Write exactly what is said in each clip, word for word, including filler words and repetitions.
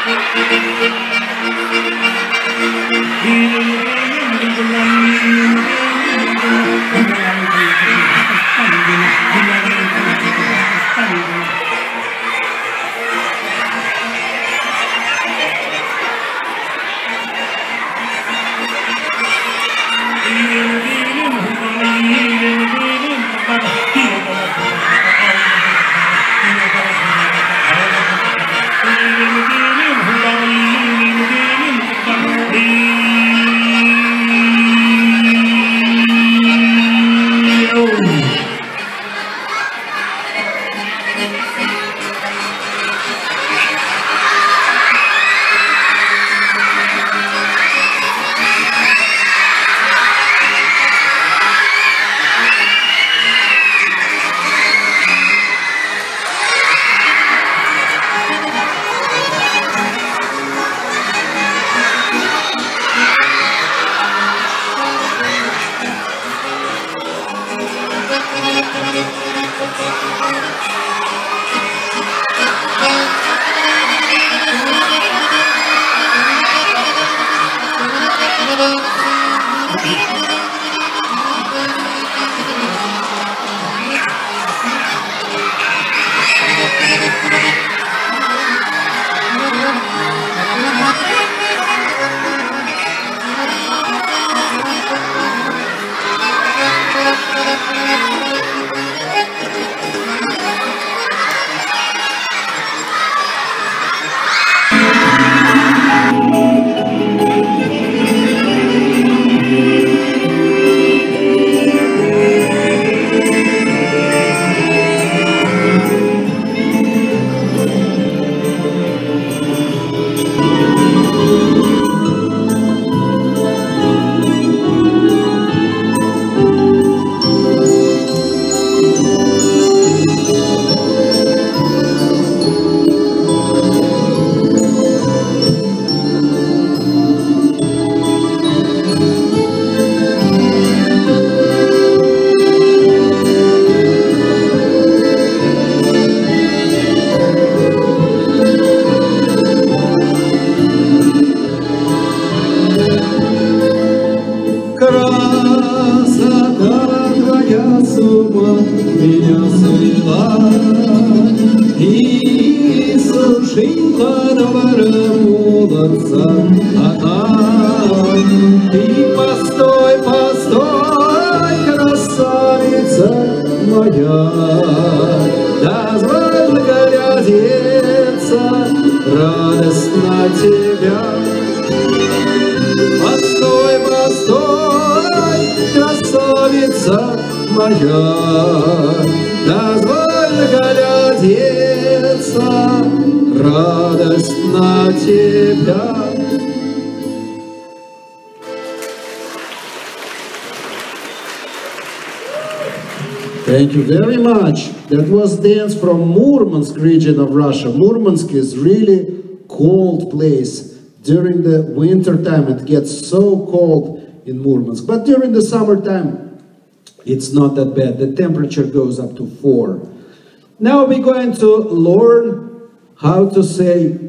Thank you very much. That was dance from Murmansk region of Russia. Murmansk is really cold place. During the winter time it gets so cold in Murmansk. But during the summertime it's not that bad. The temperature goes up to four. Now we're going to learn how to say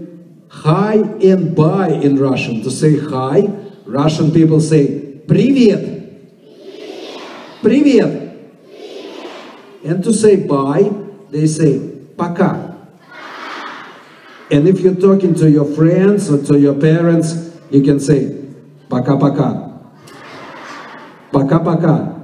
hi and bye in Russian. To say hi, Russian people say Привет. Привет. And to say bye, they say пока. And if you're talking to your friends or to your parents, you can say пока-пока. Пока-пока.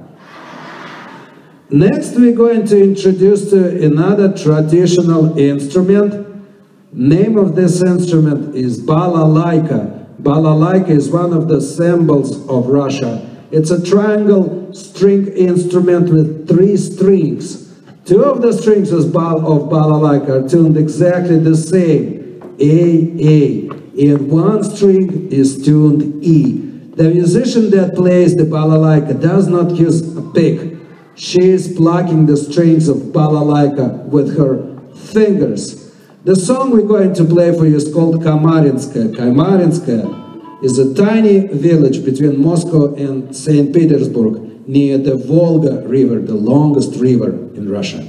Next, we're going to introduce to another traditional instrument. Name of this instrument is balalaika. Balalaika is one of the symbols of Russia. It's a triangle string instrument with three strings. Two of the strings of balalaika are tuned exactly the same, A, A, and one string is tuned E. The musician that plays the balalaika does not use a pick. She is plucking the strings of balalaika with her fingers. The song we're going to play for you is called Kamarinskaya. Kamarinskaya is a tiny village between Moscow and Saint Petersburg near the Volga River, the longest river in Russia.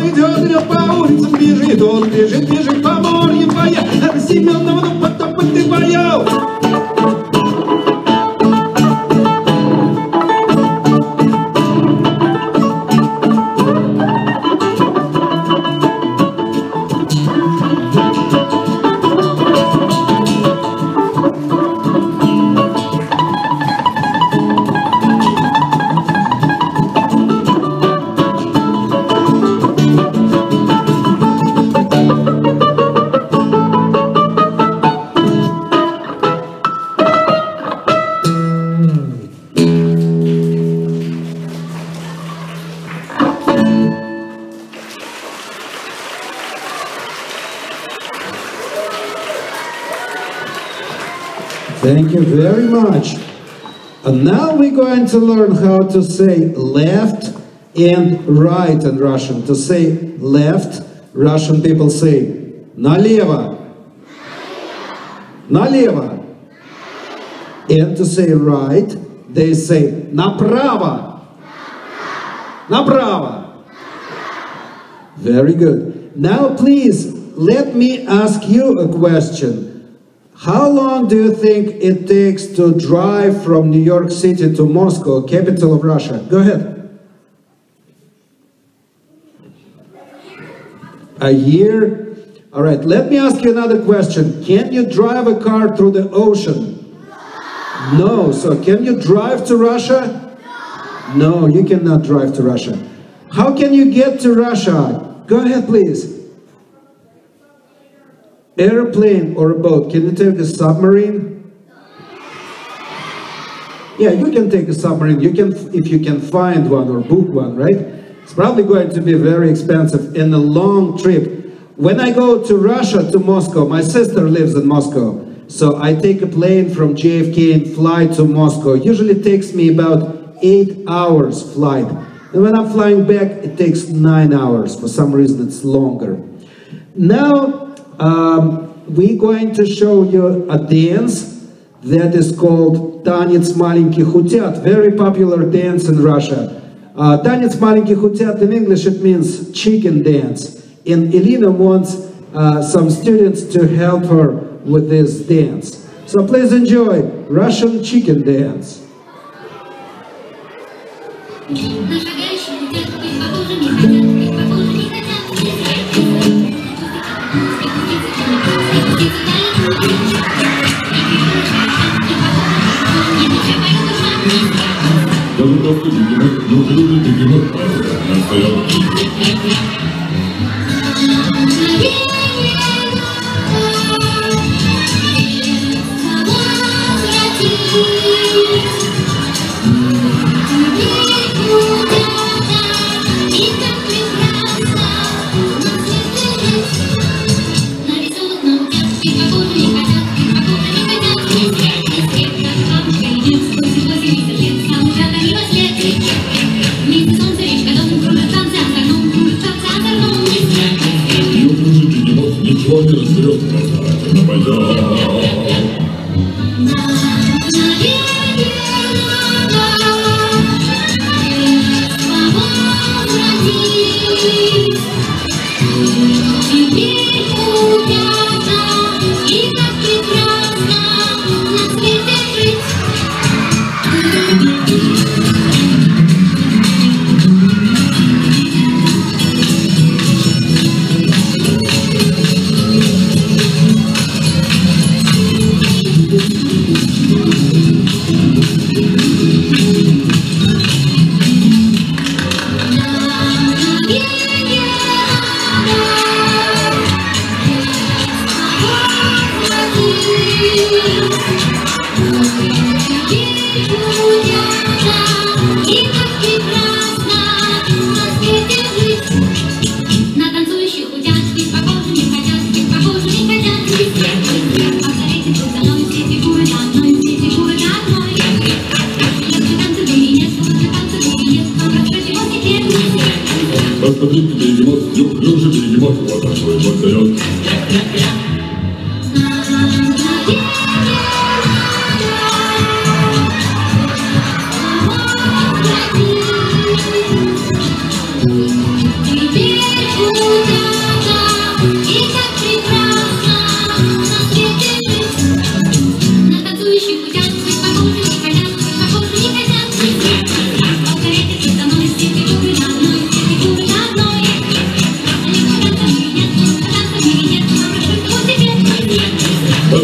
идет, идет по улицам, бежит, он бежит, бежит по морю, боя, а Семенова, ну потопать ты боял. Thank you very much. And now we're going to learn how to say left and right in Russian. To say left, Russian people say налево. Налево. And to say right, they say направо. Направо. Very good. Now please, let me ask you a question. How long do you think it takes to drive from New York City to Moscow, capital of Russia? Go ahead. A year? All right, let me ask you another question. Can you drive a car through the ocean? No. So can you drive to Russia? No, you cannot drive to Russia. How can you get to Russia? Go ahead, please. Airplane or a boat. Can you take a submarine? Yeah, you can take a submarine. You can, if you can find one or book one, right? It's probably going to be very expensive and a long trip. When I go to Russia, to Moscow, my sister lives in Moscow. So I take a plane from J F K and fly to Moscow. Usually it takes me about eight hours flight. And when I'm flying back, it takes nine hours. For some reason, it's longer. Now, Um, we're going to show you a dance that is called Танец маленьких утят, very popular dance in Russia. Uh, Танец маленьких утят in English it means chicken dance. And Lina wants uh, some students to help her with this dance. So please enjoy Russian chicken dance.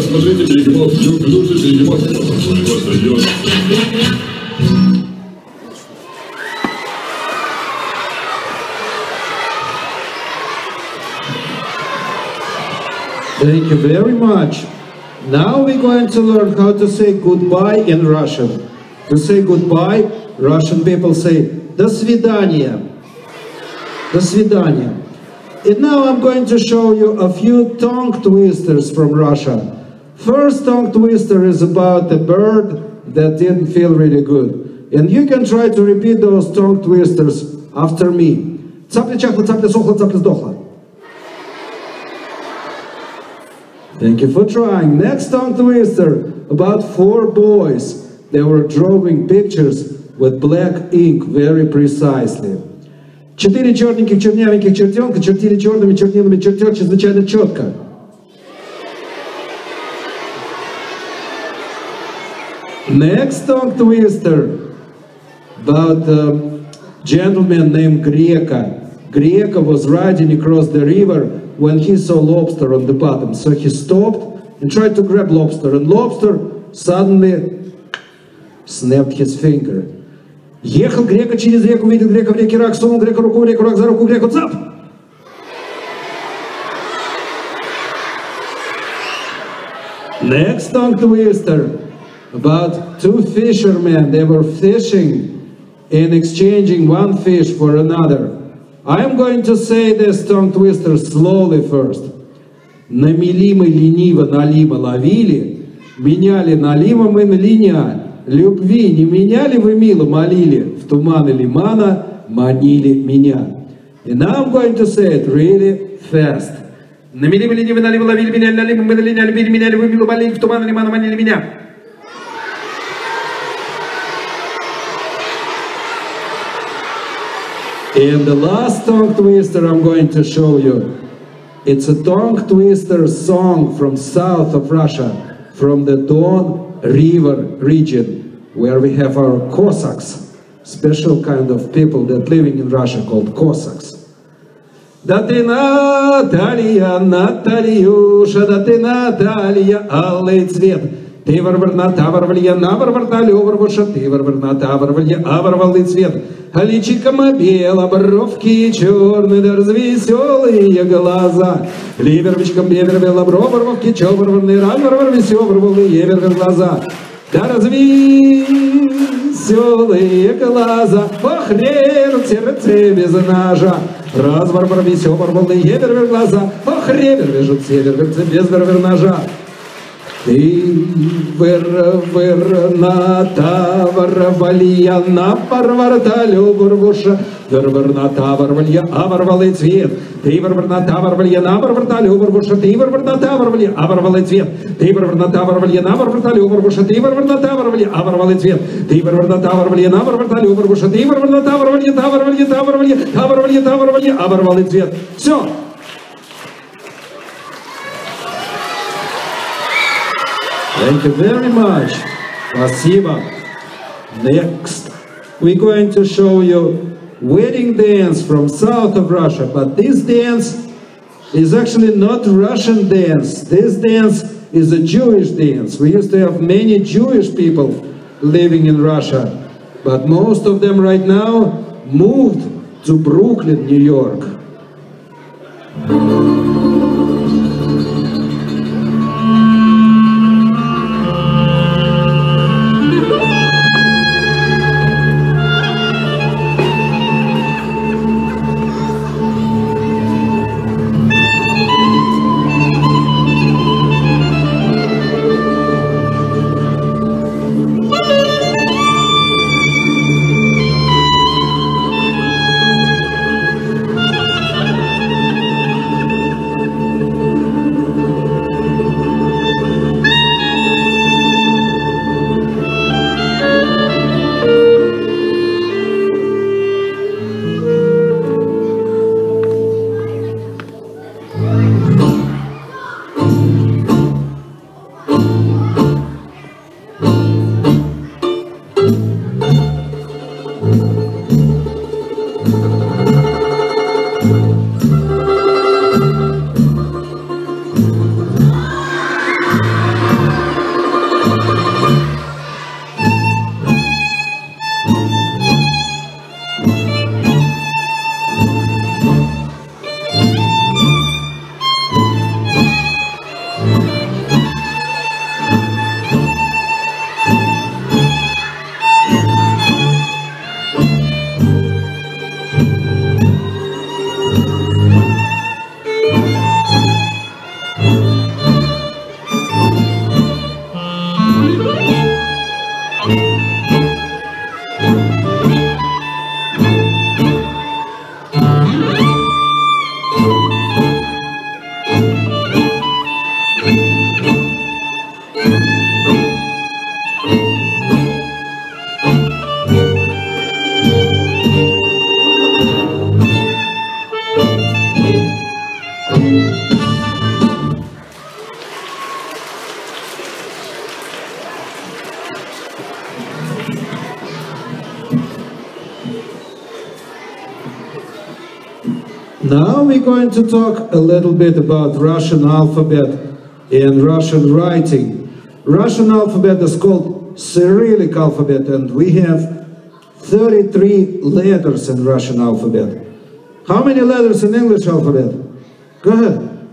смотрите, бегемот, люблю же бегемот, его дает. Thank you very much. Now we're going to learn how to say goodbye in Russian. To say goodbye, Russian people say "До свидания." До свидания. And now I'm going to show you a few tongue twisters from Russia. First tongue twister is about the bird that didn't feel really good. And you can try to repeat those tongue twisters after me. Цапля чахла, цапля сохла, цапля сдохла. Thank you for trying. Next tongue twister, about four boys. They were drawing pictures with black ink very precisely. Четыре черненьких, чернявеньких чертенка чертили черными чернилами чертеж чрезвычайно четко. Next tongue twister, about a gentleman named Greka. Greka was riding across the river when he saw lobster on the bottom. So he stopped and tried to grab lobster. And lobster suddenly snapped his finger. Ехал Грека через реку, увидел Грека в реке рак, сунул Грека руку в реку, рак за руку Греку, цап! Next tongue twister, about two fishermen. They were fishing and exchanging one fish for another. I'm going to say this tongue twister slowly first. Намели мы лениво, налима ловили, меняли налима мы на линя. Любви не меняли вы мило, молили, в туманы лимана манили меня. And now I'm going to say it really fast. Намели мы лениво, налима ловили, меняли налима мы на линя, любили, меняли вы мило, молили, в туманы лимана манили меня. And the last tongue twister I'm going to show you, it's a tongue twister song from south of Russia, from the Don River region, where we have our Cossacks, special kind of people that living in Russia called Cossacks. Да ты Наталья, Натальюша, да ты Наталья, алый цвет. Ты варварна, таварвалья, наварвартали, уварвуша, ты варварна, таварвалья, аварвалый цвет. А личиком обела, бровки черные, да развеселые глаза. Ливервичком бевер, белобро, бровки черные, ранварвар, веселые, евер глаза. Да развеселые глаза, ох, режут сердце без ножа. Разварвар, веселые, евер глаза, ох, ревер, вяжут сердце без ножа. Ты выр-выр-на таварвалья, на парварталю бурвуша, выр-выр-на таварвалья, аварвалый цвет. Ты выр-выр-на таварвалья, на парварталю бурвуша, ты выр-выр-на таварвалья, аварвалый цвет. Ты выр-выр-на таварвалья, на парварталю бурвуша, ты выр-выр-на таварвалья, аварвалый цвет. Ты выр-выр-на таварвалья, на парварталю бурвуша, ты выр-выр-на таварвалья, таварвалья, таварвалья, таварвалья, таварвалья, аварвалый цвет. Все. Thank you very much. Спасибо. Next, we're going to show you wedding dance from south of Russia. But this dance is actually not Russian dance. This dance is a Jewish dance. We used to have many Jewish people living in Russia. But most of them right now moved to Brooklyn, New York. Now we're going to talk a little bit about Russian alphabet and Russian writing. Russian alphabet is called Cyrillic alphabet, and we have thirty-three letters in Russian alphabet. How many letters in English alphabet? Go ahead.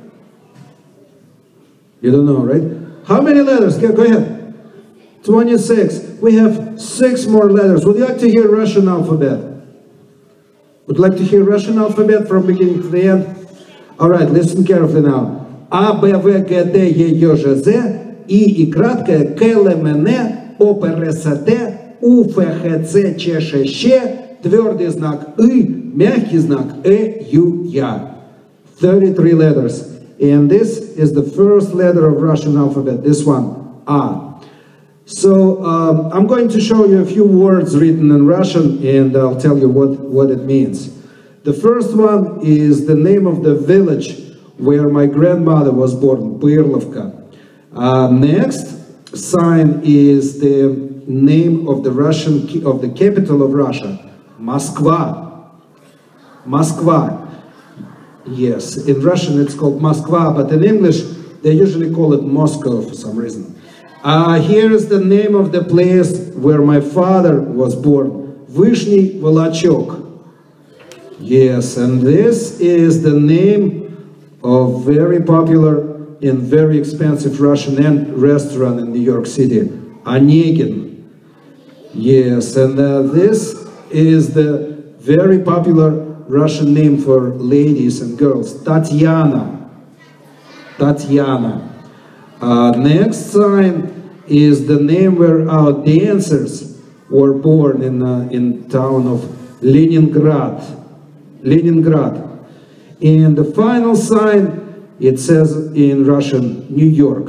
You don't know, right? How many letters? Go ahead. twenty-six. We have six more letters. Would you like to hear Russian alphabet? Would you like to hear Russian alphabet from beginning to the end? All right, listen carefully now. А, Б, В, Г, Д, Е, Ё, Ж, З, И, И краткое, К, Л, М, Н, О, П, Р, С, Т, У, Ф, Х, Ц, Ч, Ш, Щ, твердый знак И, мягкий знак Э, Ю, Я. thirty-three letters. And this is the first letter of Russian alphabet, this one, A. So um, I'm going to show you a few words written in Russian, and I'll tell you what, what it means. The first one is the name of the village where my grandmother was born, Pyrlovka. Uh, next sign is the name of the Russian, of the capital of Russia, Moskva. Moskva. Yes, in Russian it's called Moskva, but in English they usually call it Moscow for some reason. Uh, here is the name of the place where my father was born, Vyshny Volachok. Yes, and this is the name of very popular and very expensive Russian restaurant in New York City, Onegin. Yes, and uh, this is the very popular Russian name for ladies and girls, Tatiana. Tatiana. Uh, next sign is the name where our dancers were born in uh, in town of Leningrad. Leningrad. And the final sign, it says in Russian, New York.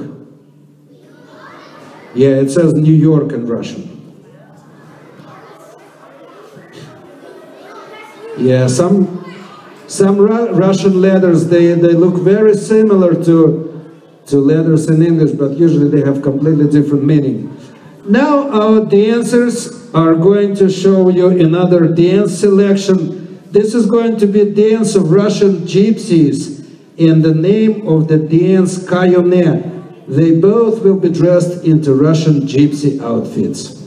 Yeah, it says New York in Russian. Yeah, some some Ru Russian letters, they, they look very similar to to letters in English, but usually they have completely different meaning. Now our dancers are going to show you another dance selection. This is going to be a dance of Russian gypsies, and the name of the dance Kayone. They both will be dressed into Russian gypsy outfits.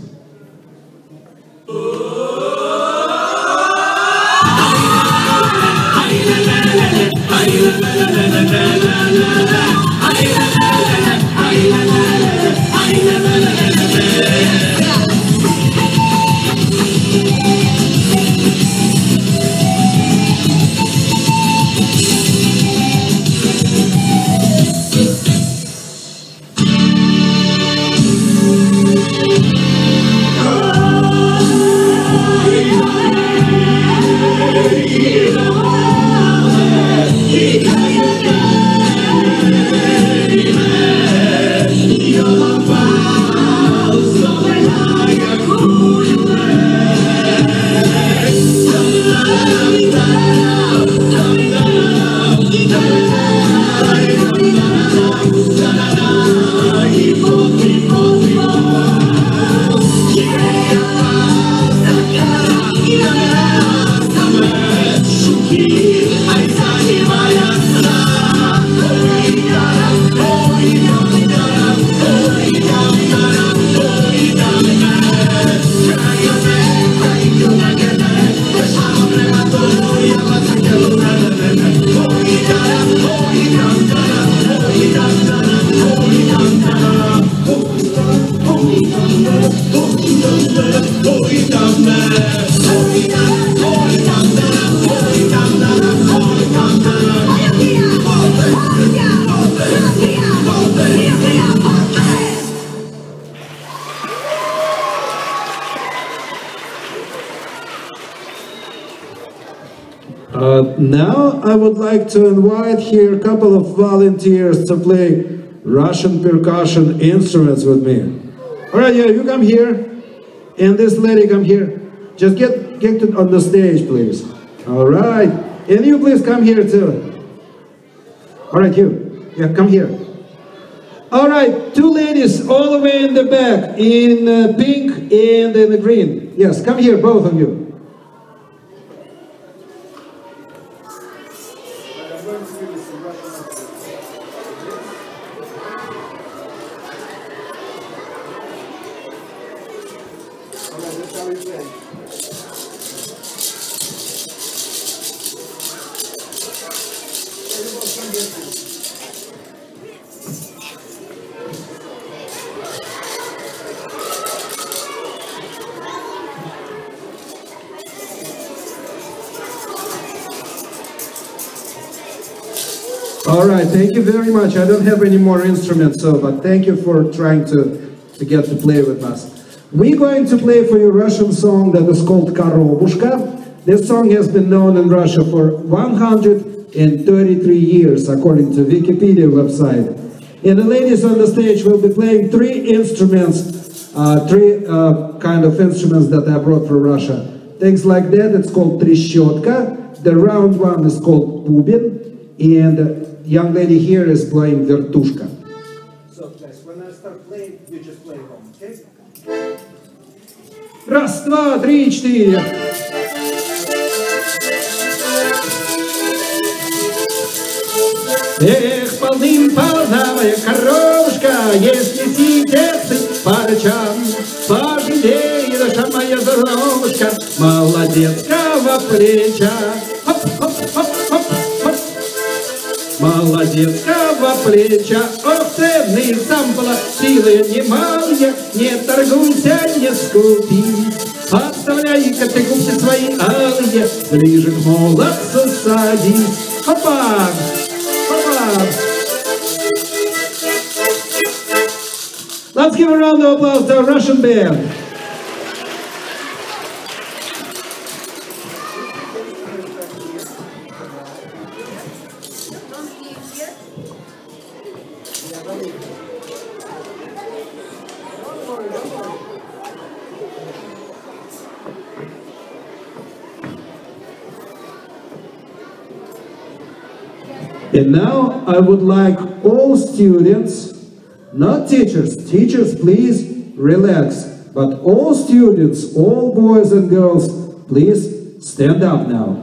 Uh, now I would like to invite here a couple of volunteers to play Russian percussion instruments with me. All right, yeah, you come here, and this lady come here. Just get get to, on the stage, please. All right, and you please come here too. All right, you, yeah, come here. All right, two ladies all the way in the back, in uh, pink and in the green. Yes, come here, both of you. All right, thank you very much. I don't have any more instruments, so but thank you for trying to, to get to play with us. We're going to play for you a Russian song that is called Korobushka. This song has been known in Russia for one hundred thirty-three years, according to Wikipedia website. And the ladies on the stage will be playing three instruments, uh, three uh, kind of instruments that I brought from Russia. Things like that, it's called trещотка. The round one is called bubin. And the young lady here is playing vertushka. So guys, when I start playing, you just play along, okay? Раз, два, три, четыре. Эх, полным-полнавая коровушка, если сидеть по ночам, пожалей, душа моя здоровушка, молодецкого плеча. Хоп-хоп-хоп-хоп. Молодецкого плеча, ох ты, мы сам была, силы немалые, не торгуйся, не скупи. Подставляй-ка ты губки свои алые, ближе к молодцу садись. Хопа! Хопа! Let's give a round of applause to our Russian band. And now I would like all students, not teachers, teachers please relax, but all students, all boys and girls, please stand up now.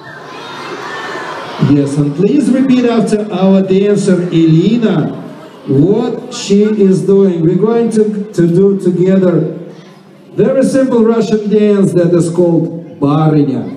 Yes, and please repeat after our dancer Lina what she is doing. We're going to, to do together very simple Russian dance that is called Barыня.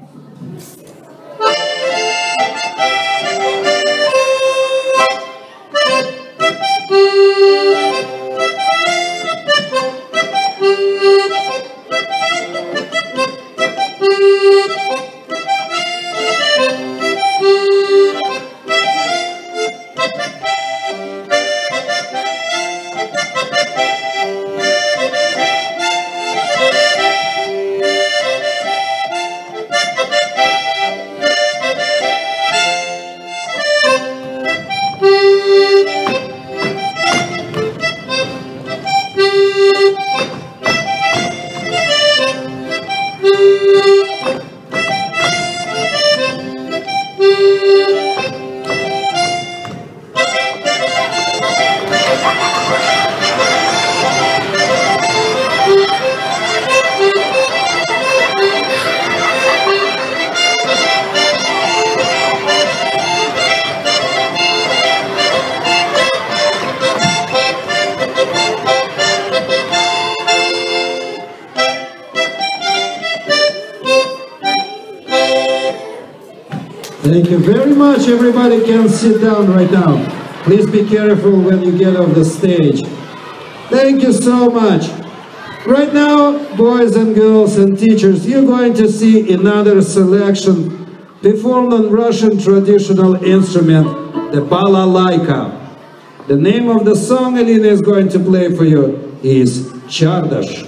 Thank you very much. Everybody can sit down right now. Please be careful when you get off the stage. Thank you so much. Right now, boys and girls and teachers, you're going to see another selection performed on Russian traditional instrument, the balalaika. The name of the song Lina is going to play for you is Chardash.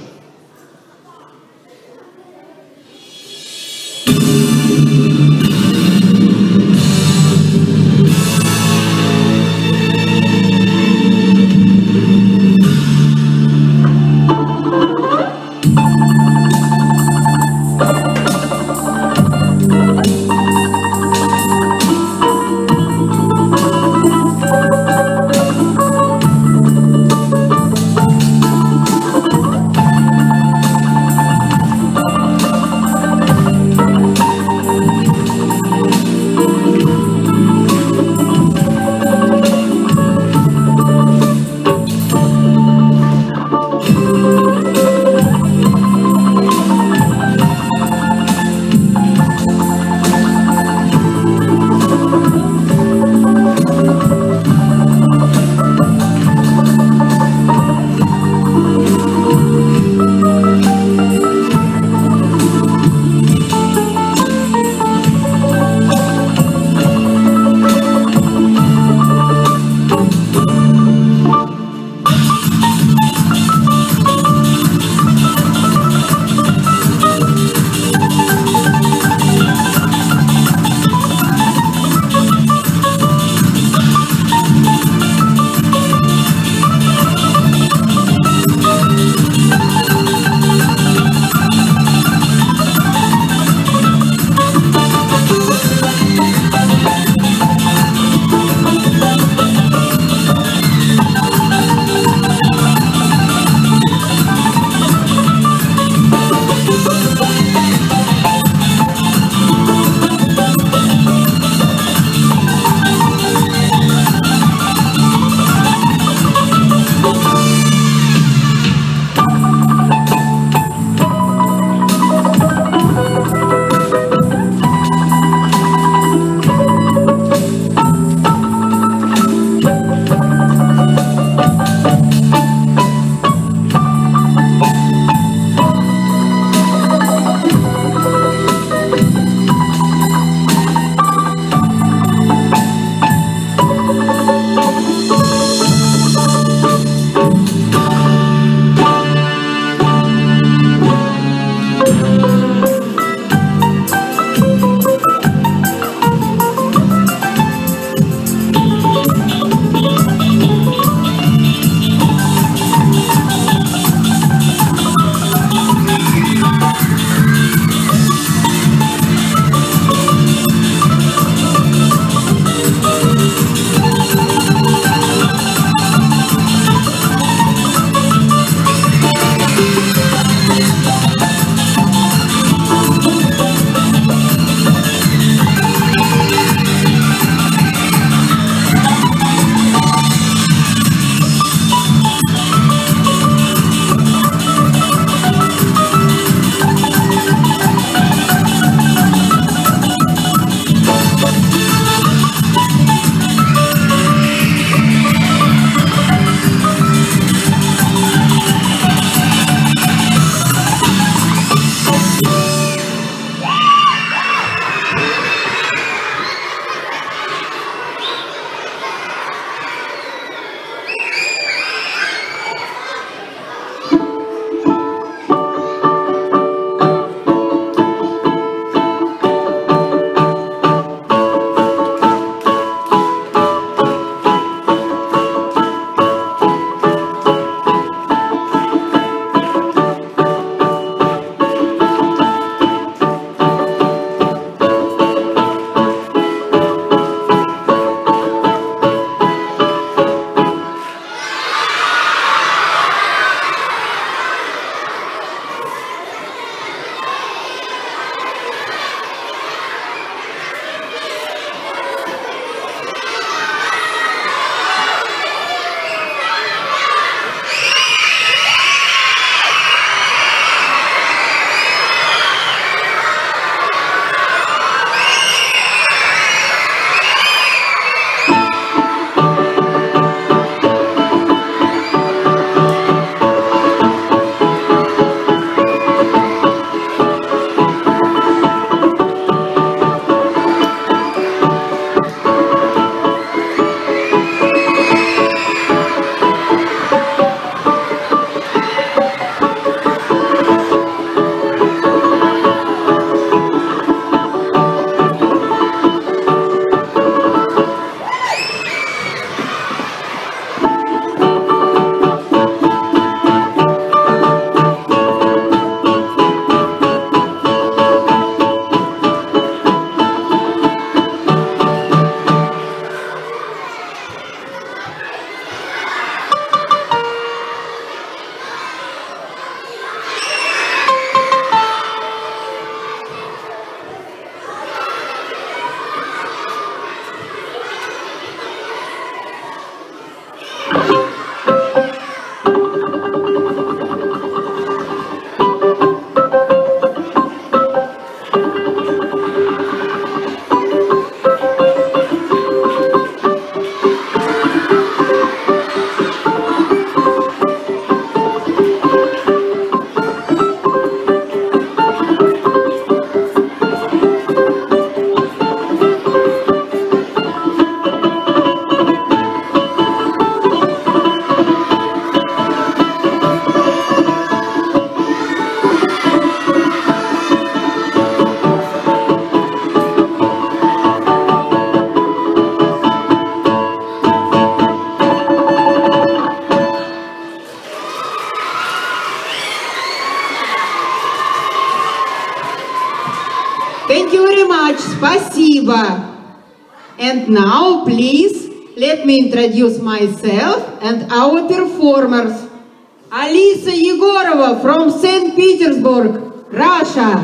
And now, please, let me introduce myself and our performers. Alisa Yegorova from Saint Petersburg, Russia.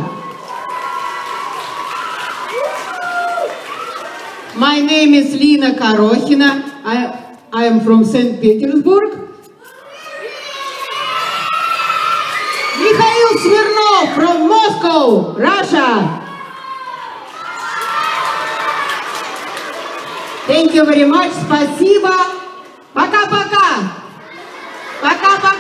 My name is Lina Korokhina. I, I am from Saint Petersburg. Mikhail Smirnov from Moscow, Russia. Thank you very much. Спасибо. Пока-пока. Пока-пока.